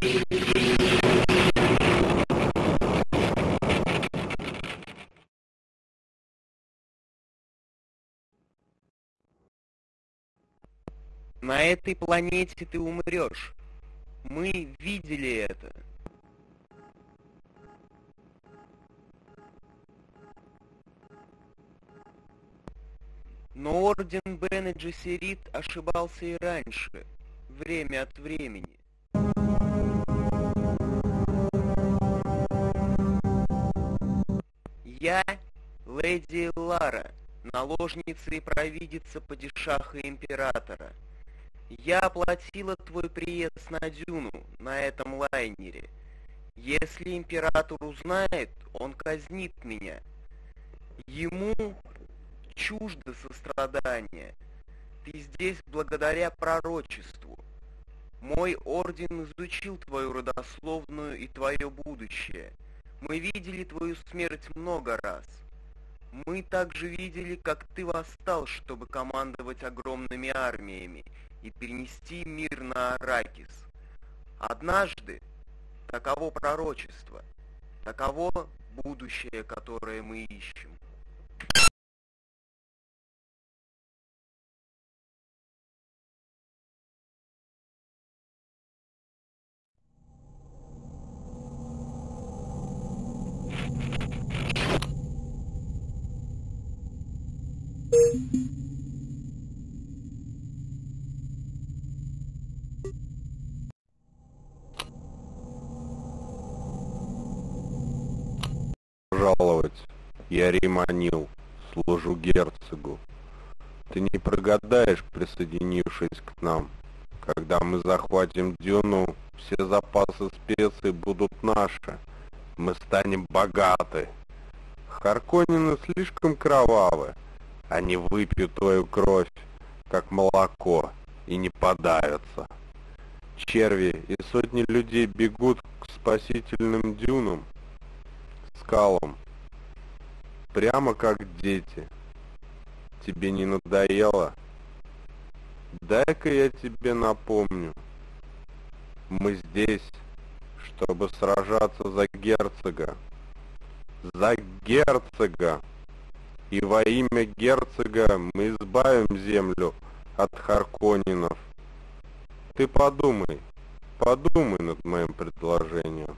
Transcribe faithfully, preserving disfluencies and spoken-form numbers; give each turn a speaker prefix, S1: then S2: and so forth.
S1: На этой планете ты умрешь. Мы видели это. Но Орден Бене Джессерит ошибался и раньше, время от времени. Я, леди Лара, наложница и провидица падишаха Императора. Я оплатила твой приезд на Дюну, на этом лайнере. Если Император узнает, он казнит меня. Ему чуждо сострадание. Ты здесь благодаря пророчеству. Мой орден изучил твою родословную и твое будущее. Мы видели твою смерть много раз. Мы также видели, как ты восстал, чтобы командовать огромными армиями и перенести мир на Аракис. Однажды, таково пророчество, таково будущее, которое мы ищем.
S2: Жаловать. Я Риманил, служу герцогу. Ты не прогадаешь, присоединившись к нам. Когда мы захватим Дюну, все запасы специй будут наши. Мы станем богаты. Харконнены слишком кровавы. Они выпьют твою кровь, как молоко, и не подавятся. Черви и сотни людей бегут к спасительным дюнам, скалам, прямо как дети. Тебе не надоело? Дай-ка я тебе напомню. Мы здесь, чтобы сражаться за герцога. За герцога! И во имя герцога мы избавим землю от Харконненов. Ты подумай, подумай над моим предложением.